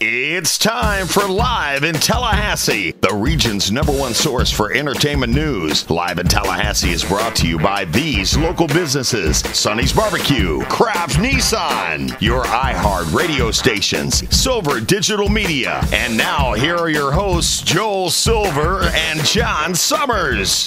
It's time for Live in Tallahassee, the region's #1 source for entertainment news. Live in Tallahassee is brought to you by these local businesses: Sonny's Barbecue, Kraft Nissan, your iHeart radio stations, Silver Digital Media. And now, here are your hosts, Joel Silver and John Summers.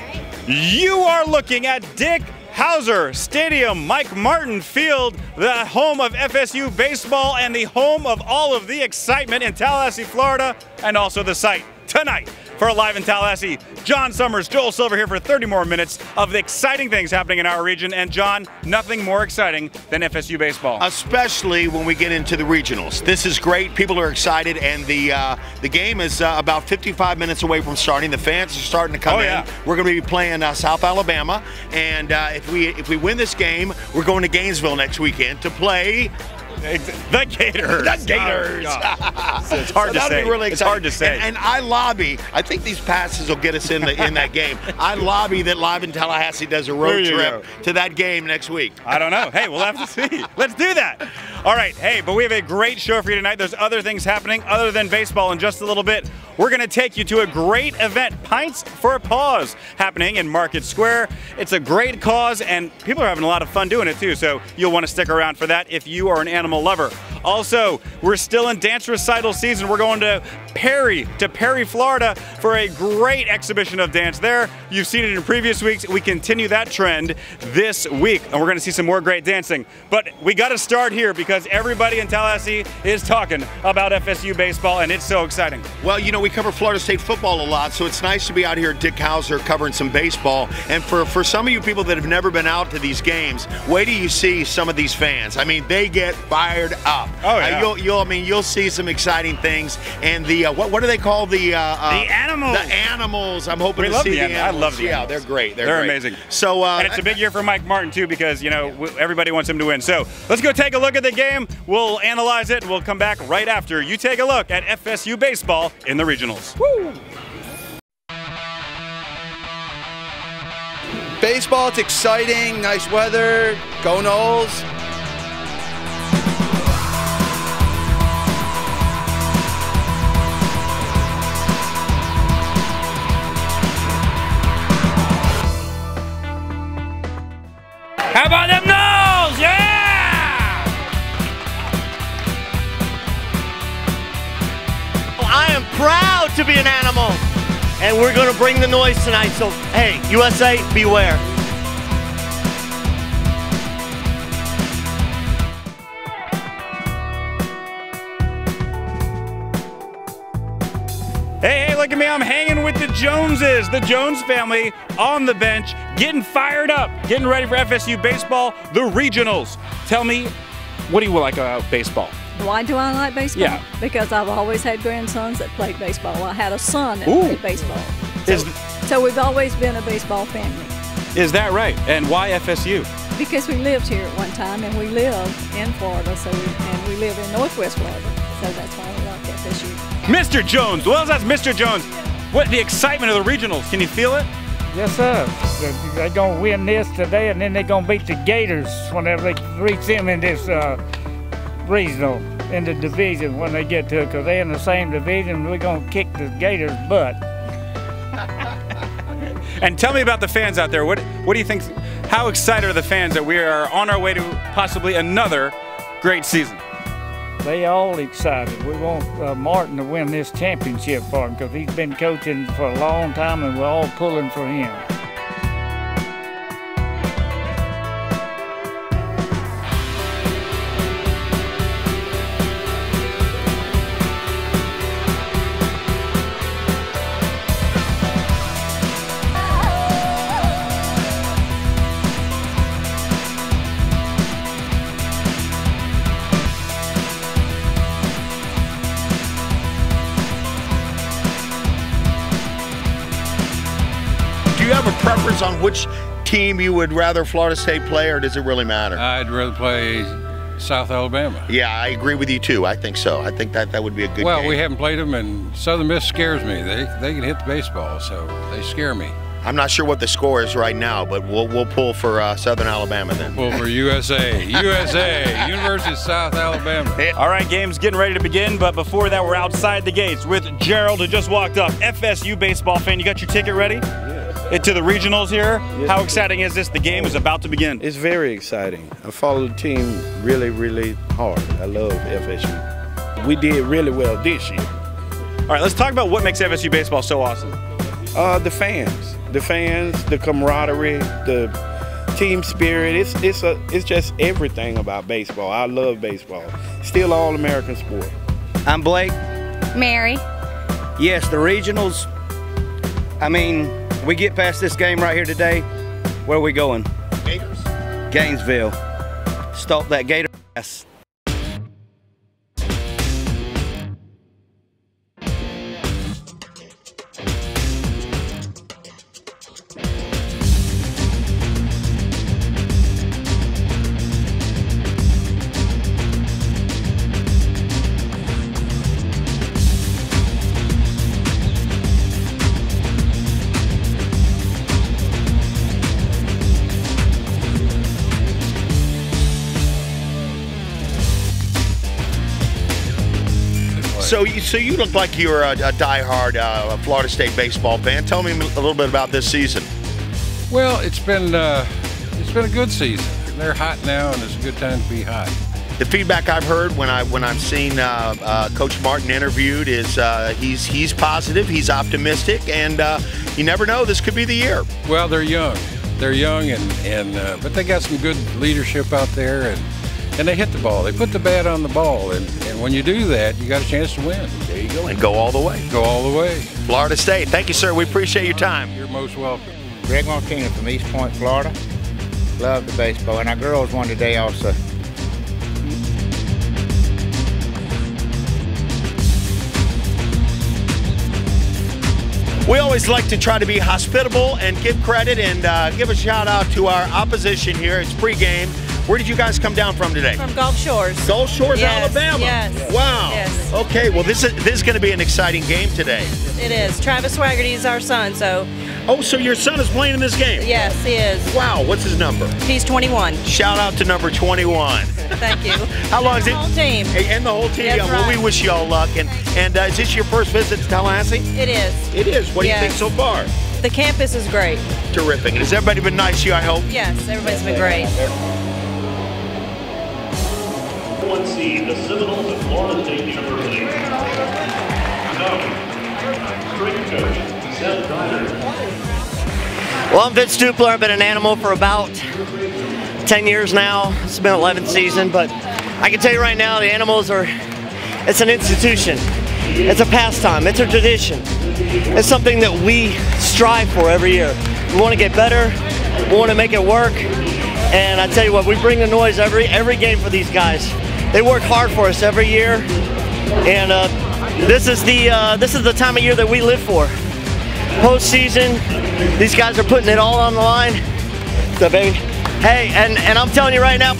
You are looking at Dick Howser Stadium, Mike Martin Field, the home of FSU baseball and the home of all of the excitement in Tallahassee, Florida, and also the site tonight for Live in Tallahassee. John Summers, Joel Silver here for 30 more minutes of the exciting things happening in our region. And John, nothing more exciting than FSU baseball. Especially when we get into the regionals. This is great. People are excited, and the game is about 55 minutes away from starting. The fans are starting to come in. We're going to be playing South Alabama, and if we win this game, we're going to Gainesville next weekend to play the Gators. The Gators. It's hard to say. Really it's hard to say. And I lobby. I think these passes will get us in that game. I lobby that Live in Tallahassee does a road trip to that game next week. I don't know. Hey, we'll have to see. Let's do that. All right. Hey, but we have a great show for you tonight. There's other things happening other than baseball in just a little bit. We're going to take you to a great event, Pints for a Pause, happening in Market Square. It's a great cause, and people are having a lot of fun doing it too, so you'll want to stick around for that if you are an animal lover. Also, we're still in dance recital season. We're going to Perry, Florida for a great exhibition of dance there. You've seen it in previous weeks. We continue that trend this week, and we're going to see some more great dancing. But we got to start here because everybody in Tallahassee is talking about FSU baseball, and it's so exciting. Well, you know, we cover Florida State football a lot, so it's nice to be out here at Dick Howser covering some baseball. And for some of you people that have never been out to these games, wait till you see some of these fans. I mean, they get fired up. Oh yeah. You'll see some exciting things. And the what do they call the animals? The animals. I'm hoping to see the animals. I love the animals. Yeah, they're great. They're great. Amazing. So and it's a big year for Mike Martin too, because you know everybody wants him to win. So let's go take a look at the game. We'll analyze it, and we'll come back right after you take a look at FSU baseball in the regionals. Woo! Baseball, it's exciting, nice weather, go Noles. How about them Noles? Yeah! I am proud to be an animal, and we're going to bring the noise tonight. So, hey, USA, beware. Hey, look at me. I'm hanging with the Joneses, the Jones family on the bench, getting fired up, getting ready for FSU baseball, the regionals. Tell me, what do you like about baseball? Why do I like baseball? Yeah. Because I've always had grandsons that played baseball. I had a son that played baseball. So we've always been a baseball family. Is that right? And why FSU? Because we lived here at one time, and we live in Florida, and we live in Northwest Florida. So that's why we like FSU. Mr. Jones. Well, that's Mr. Jones. What the excitement of the regionals? Can you feel it? Yes, sir. They're going to win this today, and then they're going to beat the Gators whenever they reach them in this regional, in the division when they get to it, because they're in the same division. We're going to kick the Gators' butt. And tell me about the fans out there. What do you think? How excited are the fans that we are on our way to possibly another great season? They all excited. We want Martin to win this championship for him because he's been coaching for a long time, and we're all pulling for him. do you have a preference on which team you would rather Florida State play, or does it really matter? I'd rather play South Alabama. Yeah, I agree with you too. I think so. I think that would be a good game. Well, we haven't played them, and Southern Miss scares me. They can hit the baseball, so they scare me. I'm not sure what the score is right now, but we'll pull for Southern Alabama then. Pull for USA. USA, University of South Alabama. All right, game's getting ready to begin, but before that, we're outside the gates with Gerald, who just walked up. FSU baseball fan, you got your ticket ready? To the regionals here. Yes. How exciting is this? The game is about to begin. It's very exciting. I follow the team really, really hard. I love FSU. We did really well this year. All right, let's talk about what makes FSU baseball so awesome. The fans, the camaraderie, the team spirit. It's just everything about baseball. I love baseball. Still all-American sport. I'm Blake. Mary. Yes, the regionals. I mean, we get past this game right here today. Where are we going? Gators. Gainesville. Stop that Gator ass. So you look like you're a diehard Florida State baseball fan. Tell me a little bit about this season. Well, it's been a good season. They're hot now, and it's a good time to be hot. The feedback I've heard when I've seen Coach Martin interviewed is he's positive, he's optimistic, and you never know, this could be the year. Well, they're young. They're young, but they got some good leadership out there, and they hit the ball. They put the bat on the ball, and when you do that, you got a chance to win. There you go, and go all the way. Go all the way. Florida State. Thank you, sir. We appreciate your time. You're most welcome. Greg Martina from East Point, Florida. Love the baseball, and our girls won today also. We always like to try to be hospitable and give credit and give a shout out to our opposition here. It's pregame. Where did you guys come down from today? From Gulf Shores. Gulf Shores, yes, Alabama. Yes. Wow. Yes. Okay. Well, this is going to be an exciting game today. It is. Travis Swaggerty is our son, so. Oh, so your son is playing in this game? Yes, he is. Wow. What's his number? He's 21. Shout out to number 21. Thank you. How long is it? The whole team. And the whole team. That's Well, right. we wish you all luck. And is this your first visit to Tallahassee? It is. It is. What do you Yes. think so far? The campus is great. Terrific. And has everybody been nice to you, I hope? Yes, everybody's been great. 1C, the Seminoles of Florida State University. Strength coach, Seth Ryder. Well, I'm Vince Dupler. I've been an animal for about 10 years now. It's been 11th season, but I can tell you right now, the animals it's an institution. It's a pastime. It's a tradition. It's something that we strive for every year. We want to get better. We want to make it work. And I tell you what, we bring the noise every game for these guys. They work hard for us every year, and this is the time of year that we live for. Postseason, these guys are putting it all on the line. So, baby, hey, and I'm telling you right now.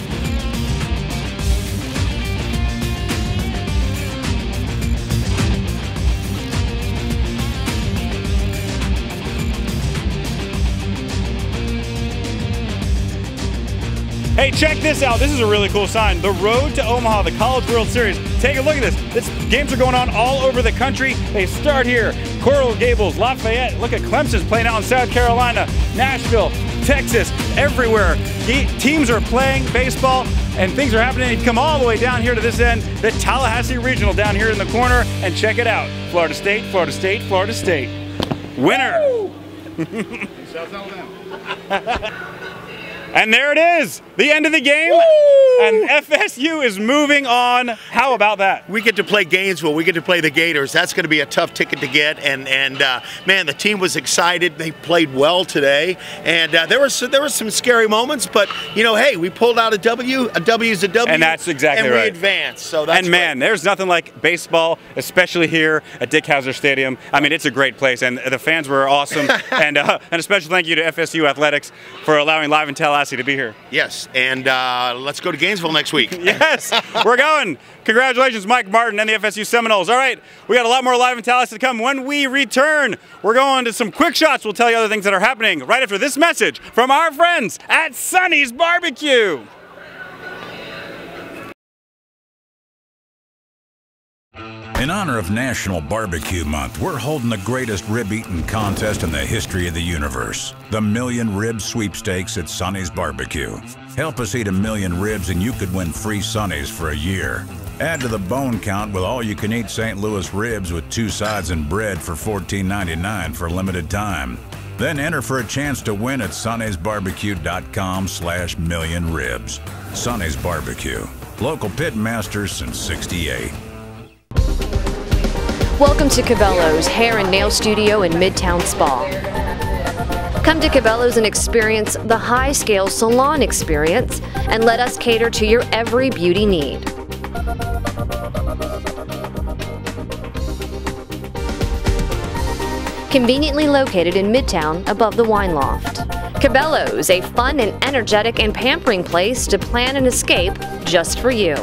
Hey, check this out. This is a really cool sign. The Road to Omaha, the College World Series. Take a look at this. Games are going on all over the country. They start here. Coral Gables, Lafayette. Look at Clemson's playing out in South Carolina, Nashville, Texas, everywhere. Teams are playing baseball and things are happening. You come all the way down here to this end, the Tallahassee Regional down here in the corner, and check it out. Florida State, Florida State, Florida State. Winner. South Alabama. And there it is, the end of the game, and FSU is moving on. How about that? We get to play Gainesville. We get to play the Gators. That's going to be a tough ticket to get. And man, the team was excited. They played well today. And there were some scary moments, but you know, hey, we pulled out a W. A W is a W. And that's exactly right. right. And we advanced. So that's and man, there's nothing like baseball, especially here at Dick Howser Stadium. I mean, it's a great place, and the fans were awesome. And a special thank you to FSU Athletics for allowing Live in Tallahassee to be here. Yes, and let's go to Gainesville next week. Yes, we're going. Congratulations, Mike Martin and the FSU Seminoles. All right, we got a lot more Live in Tallahassee to come. When we return, we're going to some quick shots. We'll tell you other things that are happening right after this message from our friends at Sonny's Barbecue. In honor of National Barbecue Month, we're holding the greatest rib-eating contest in the history of the universe, the Million Rib Sweepstakes at Sonny's Barbecue. Help us eat 1 million ribs and you could win free Sonny's for a year. Add to the bone count with all-you-can-eat St. Louis ribs with 2 sides and bread for $14.99 for a limited time. Then enter for a chance to win at Sonny'sBarbecue.com/millionribs. Sonny's Barbecue, local pit masters since '68. Welcome to Cabela's Hair and Nail Studio in Midtown Spa. Come to Cabela's and experience the high-scale salon experience and let us cater to your every beauty need. Conveniently located in Midtown above the Wine Loft. Cabela's, a fun and energetic and pampering place to plan an escape just for you.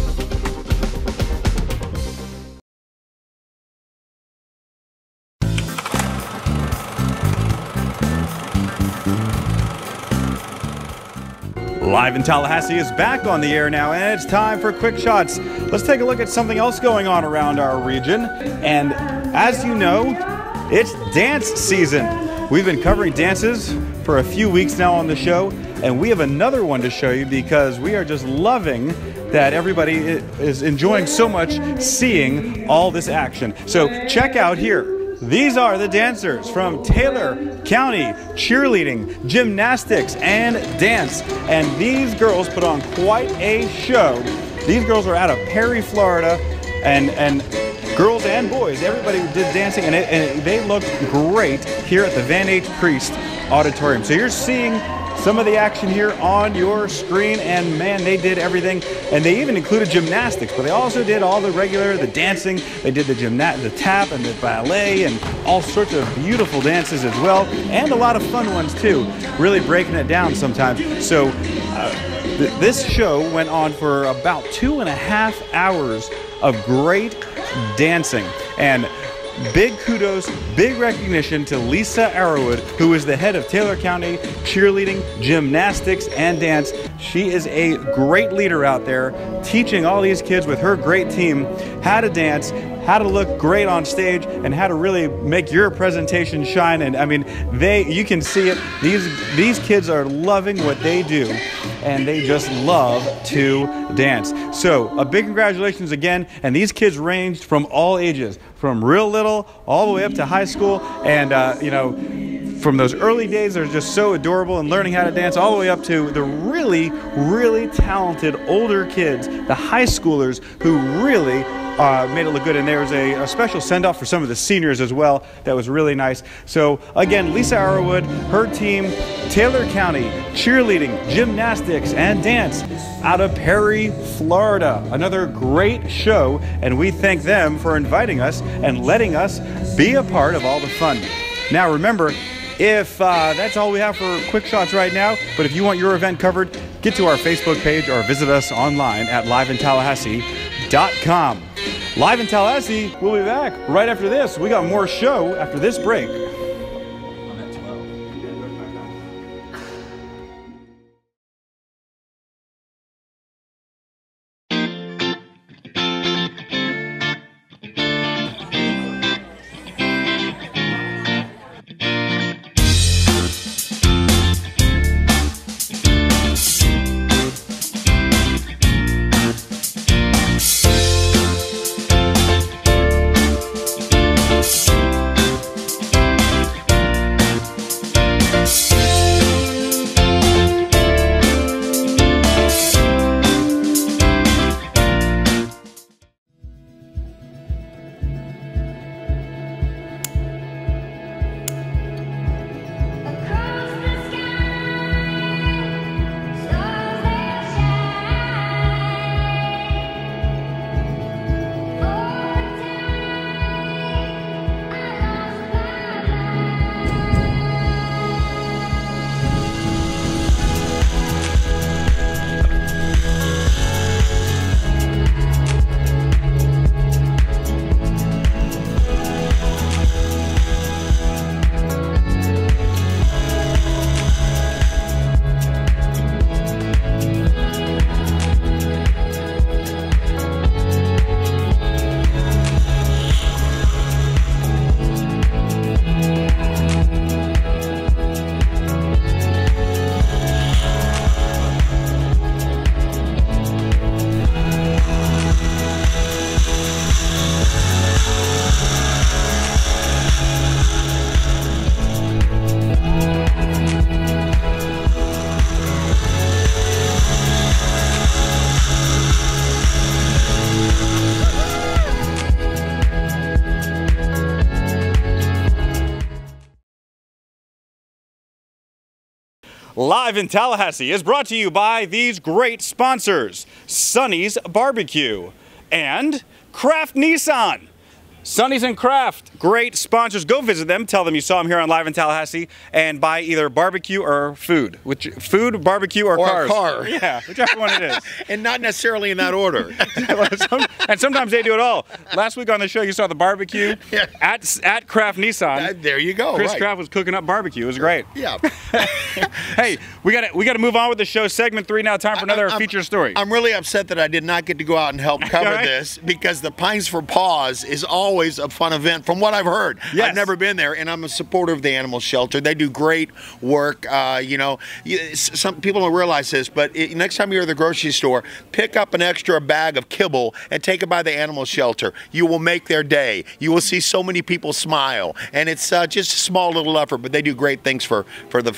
Live in Tallahassee is back on the air now, and it's time for Quick Shots. Let's take a look at something else going on around our region. And as you know, it's dance season. We've been covering dances for a few weeks now on the show, and we have another one to show you because we are just loving that everybody is enjoying so much seeing all this action. So check out here. These are the dancers from Taylor County Cheerleading, Gymnastics, and Dance. And these girls put on quite a show. These girls are out of Perry, Florida, and girls and boys, everybody did dancing, and they looked great here at the Van H. Priest Auditorium. So you're seeing some of the action here on your screen, and man, they did everything. And they even included gymnastics, but they also did all the regular, the dancing. They did the tap and the ballet and all sorts of beautiful dances as well, and a lot of fun ones too, really breaking it down sometimes. So this show went on for about 2.5 hours of great dancing. And big kudos, big recognition to Lisa Arrowwood, who is the head of Taylor County Cheerleading, Gymnastics, and Dance. She is a great leader out there, teaching all these kids with her great team how to dance, how to look great on stage, and how to really make your presentation shine. And I mean, you can see it. These kids are loving what they do, and they just love to dance. So a big congratulations again. And these kids ranged from all ages, from real little all the way up to high school. And you know, from those early days, they're just so adorable and learning how to dance, all the way up to the really, really talented older kids, the high schoolers who really made it look good. And there was a special send-off for some of the seniors as well that was really nice. So again, Lisa Arrowwood, her team, Taylor County Cheerleading, Gymnastics, and Dance out of Perry, Florida. Another great show, and we thank them for inviting us and letting us be a part of all the fun. Now remember, if that's all we have for Quick Shots right now, but if you want your event covered, get to our Facebook page or visit us online at liveintallahassee.com. Live in Tallahassee, we'll be back right after this. We got more show after this break. Live in Tallahassee is brought to you by these great sponsors: Sonny's Barbecue and Kraft Nissan. Sonny's and Kraft, great sponsors. Go visit them. Tell them you saw them here on Live in Tallahassee, and buy either barbecue or food. Food, barbecue, or cars. A car. Yeah, whichever one it is. And not necessarily in that order. And sometimes they do it all. Last week on the show, you saw the barbecue at Kraft Nissan. There you go. Chris right. Kraft was cooking up barbecue. It was great. Yeah. Hey, we got to move on with the show. Segment 3 now. Time for another feature story. I'm really upset that I did not get to go out and help cover this, because the Pints for Paws is always a fun event from what I've heard. Yes. I've never been there, and I'm a supporter of the animal shelter. They do great work. You know, some people don't realize this, but next time you're at the grocery store, pick up an extra bag of kibble and take it by the animal shelter. You will make their day. You will see so many people smile, and it's just a small little effort, but they do great things for the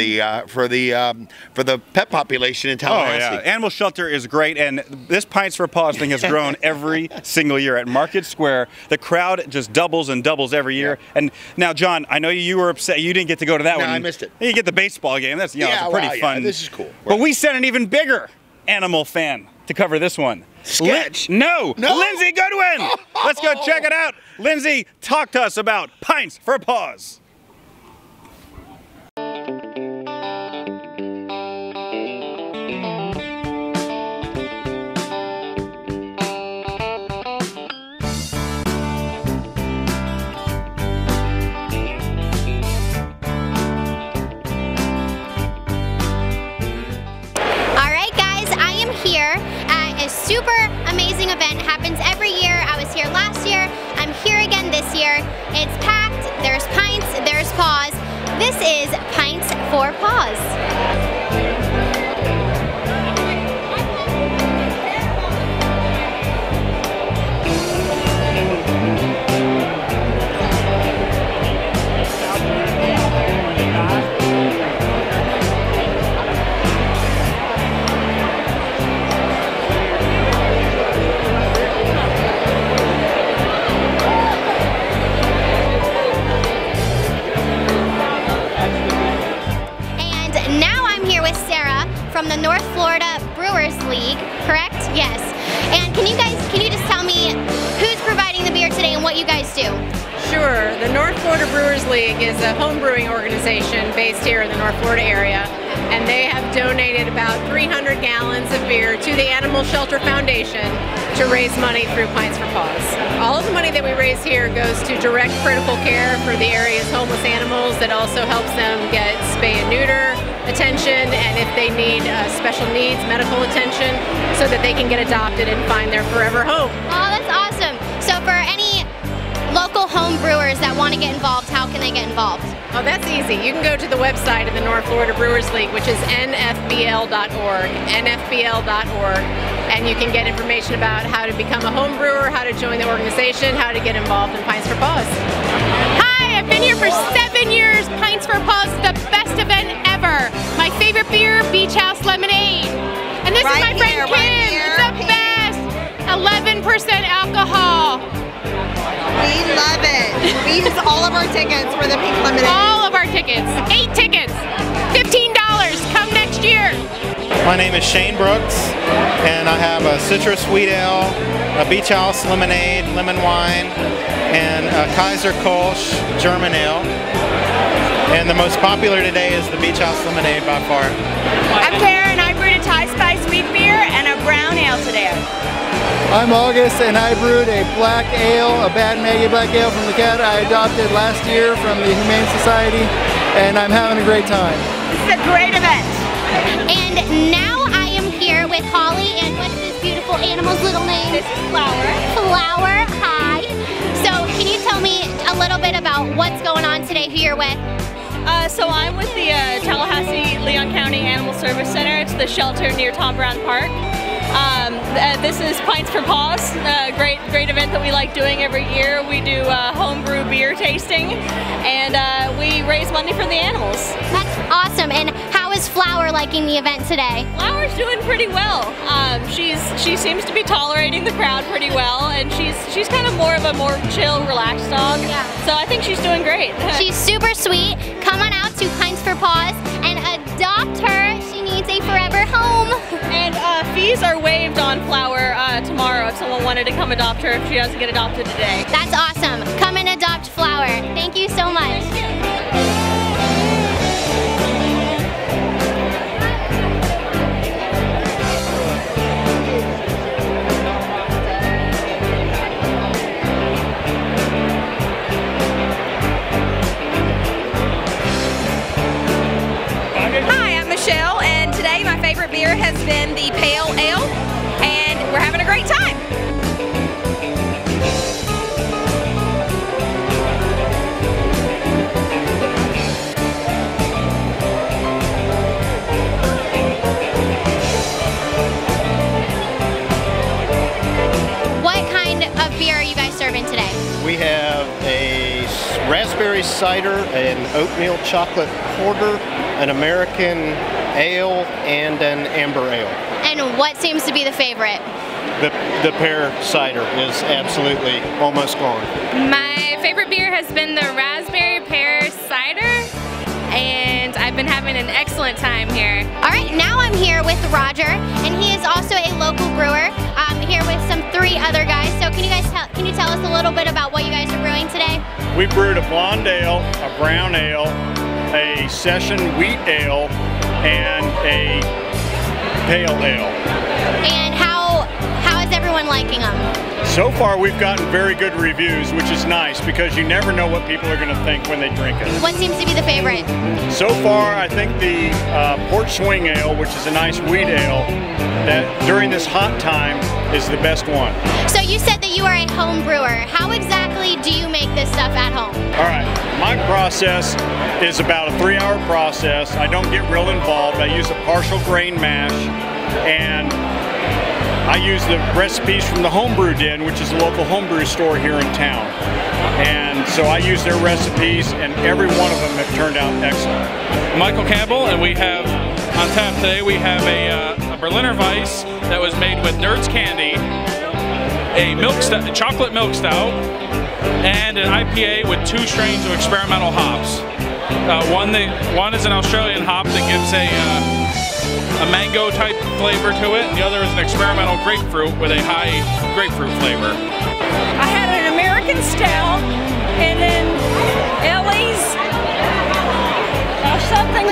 pet population in Tallahassee. Oh yeah, animal shelter is great, and this Pints for Paws thing has grown every single year at Market Square. The crowd just doubles and doubles every year. Yeah. And now, John, I know you were upset you didn't get to go to that one. No, I missed it. You get the baseball game. That's it's a pretty fun. Yeah, this is cool. But we sent an even bigger animal fan to cover this one. Sketch. No, Lindsay Goodwin. Let's go check it out. Lindsay, talk to us about Pints for Paws. Super amazing event. Happens every year. I was here last year. I'm here again this year. It's packed. There's pints. There's paws. This is Pints for Paws. From the North Florida Brewers League, correct? Yes. And can you just tell me who's providing the beer today and what you guys do? Sure. The North Florida Brewers League is a home brewing organization based here in the North Florida area, and they have donated about 300 gallons of beer to the Animal Shelter Foundation to raise money through Pints for Paws. All of the money that we raise here goes to direct critical care for the area's homeless animals. That also helps them get spay and neuter attention, and if they need special needs medical attention, so that they can get adopted and find their forever home. Oh, that's awesome. So for any local home brewers that want to get involved, how can they get involved? Oh, that's easy. You can go to the website of the North Florida Brewers League, which is nfbl.org, nfbl.org, and you can get information about how to become a home brewer, how to join the organization, how to get involved in Pints for Paws. Hi, I've been here for 7 years. Pints for Paws is the best event ever. My favorite beer, Beach House Lemonade. And this is my friend Kim. It's the best. 11% alcohol. We love it. We use all of our tickets for the Pink Lemonade. All of our tickets. 8 tickets. $15. Come next year. My name is Shane Brooks, and I have a citrus sweet ale, a Beach House lemonade, lemon wine, and a Kaiser Kolsch German ale. And the most popular today is the Beach House lemonade by far. I'm Karen. I brewed a Thai Spice wheat beer and a brown ale today. I'm August, and I brewed a black ale, a Bad Maggie black ale from the cat I adopted last year from the Humane Society, and I'm having a great time. This is a great event. And now I am here with Holly, and what's this beautiful animal's little name? This is Flower. Flower, hi. So can you tell me a little bit about what's going on today, who you're with? So I'm with the Tallahassee Leon County Animal Service Center. It's the shelter near Tom Brown Park. This is Pints for Paws, a great event that we like doing every year. We do homebrew beer tasting, and we raise money for the animals. That's awesome. And how is Flower liking the event today? Flower's doing pretty well. She seems to be tolerating the crowd pretty well, and she's kind of more chill, relaxed dog. Yeah. So I think she's doing great. She's super sweet. Come on out to Pints for Paws and adopt her. She needs a forever home. And fees are waived on Flower tomorrow if someone wanted to come adopt her if she doesn't get adopted today. That's awesome. Come and adopt Flower. Thank you so much. Hi, I'm Michelle, and today my favorite beer has been the Pale Ale, and we're having a great time. What kind of beer are you guys serving today? We have a raspberry cider, an oatmeal chocolate porter, an American ale, and an amber ale. And what seems to be the favorite? The pear cider is absolutely almost gone. My favorite beer has been the raspberry pear cider, and I've been having an excellent time here. All right, now I'm here with Roger, and he is also a local brewer. I'm here with some 3 other guys. So can you tell us a little bit about what you guys are brewing today? We brewed a blonde ale, a brown ale, a session wheat ale, and a pale ale. And how is everyone liking them? So far we've gotten very good reviews, which is nice because you never know what people are going to think when they drink it. What seems to be the favorite? So far I think the Port Swing Ale, which is a nice wheat ale, that during this hot time is the best one. So you said that you are a home brewer. How exactly do you make this stuff at home? All right, my process is about a 3-hour process. I don't get real involved. I use a partial grain mash, and I use the recipes from the Homebrew Den, which is a local homebrew store here in town. And so I use their recipes, and every one of them have turned out excellent. Michael Campbell, and we have on tap today, we have a Berliner Weiss that was made with Nerds Candy, a chocolate milk stout, and an IPA with 2 strains of experimental hops. One is an Australian hop that gives a mango type flavor to it, and the other is an experimental grapefruit with a high grapefruit flavor. I had an American stout, and then Ellie's something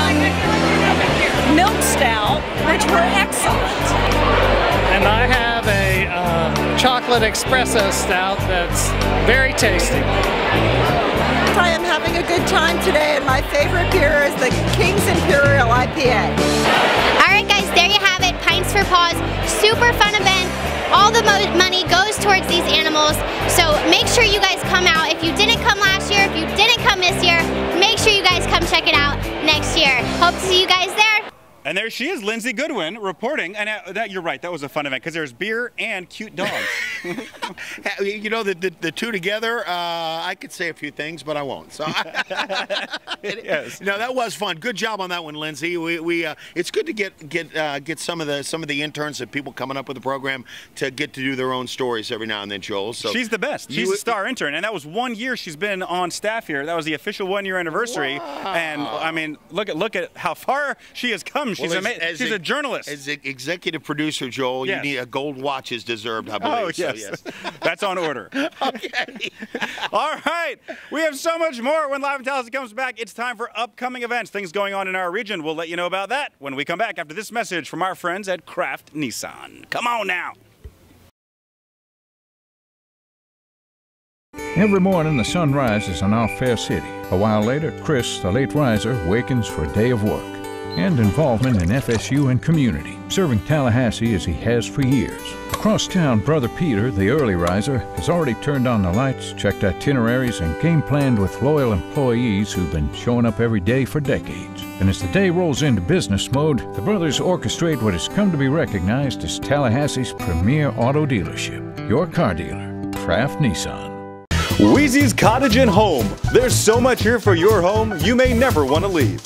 milk stout, which were excellent. And I have a chocolate espresso stout that's very tasty. I am having a good time today, and my favorite beer is the King's Imperial IPA. All right, guys, there you have it. Pints for Paws, super fun event. All the money goes towards these animals, so make sure you guys come out. If you didn't come last year, if you didn't come this year, make sure you guys come check it out next year. Hope to see you guys there. And there she is, Lindsay Goodwin, reporting. And that you're right, that was a fun event because there's beer and cute dogs. You know, the two together, I could say a few things, but I won't. So, yes. No, that was fun. Good job on that one, Lindsay. It's good to get some of the interns and people coming up with the program to get to do their own stories every now and then, Joel. So she's the best. She's a star intern, and that was 1 year she's been on staff here. That was the official 1-year anniversary. Wow. And I mean, look at how far she has come. She's amazing. She's a journalist. As executive producer, Joel, yes. You need a gold watch is deserved, I believe. Oh, yes. So, yes. That's on order. Okay. All right. We have so much more when Live in Tallahassee comes back. It's time for upcoming events, things going on in our region. We'll let you know about that when we come back after this message from our friends at Kraft Nissan. Come on now. Every morning the sun rises in our fair city. A while later, Chris, the late riser, wakens for a day of work and involvement in FSU and community, serving Tallahassee as he has for years. Across town, Brother Peter, the early riser, has already turned on the lights, checked itineraries, and game planned with loyal employees who've been showing up every day for decades. And as the day rolls into business mode, the brothers orchestrate what has come to be recognized as Tallahassee's premier auto dealership, your car dealer, Kraft Nissan. Weezy's Cottage and Home. There's so much here for your home, you may never want to leave.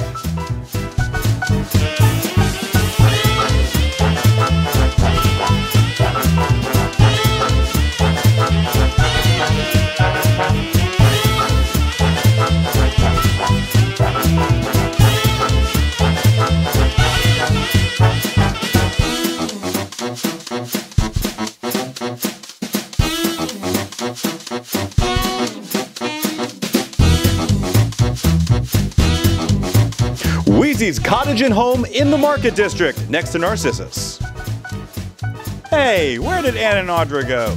Easy's Cottage and Home in the Market District, next to Narcissus. Hey, where did Ann and Audra go?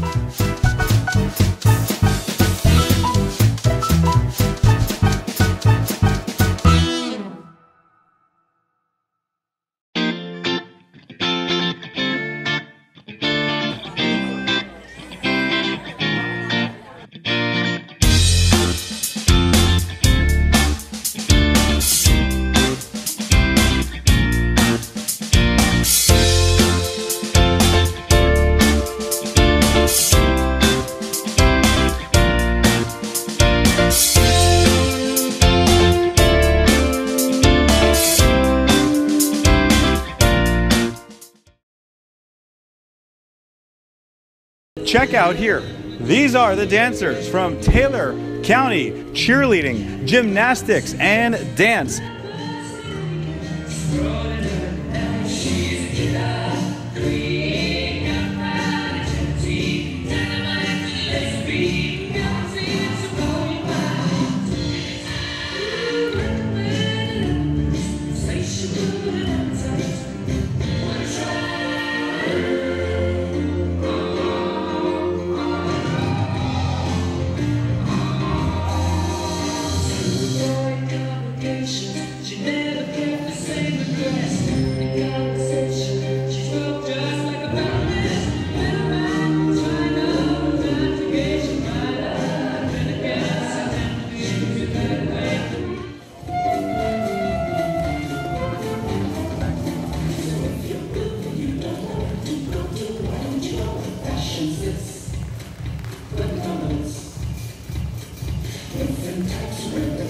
Check out here. These are the dancers from Taylor County Cheerleading, Gymnastics, and Dance. Different types of